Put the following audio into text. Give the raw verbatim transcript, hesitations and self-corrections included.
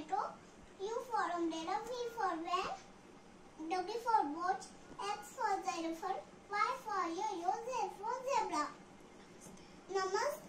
tomato, U for umbrella, V for van, W for watch, X for xylophone, Y for yo-yo, Z for zebra. Namaste.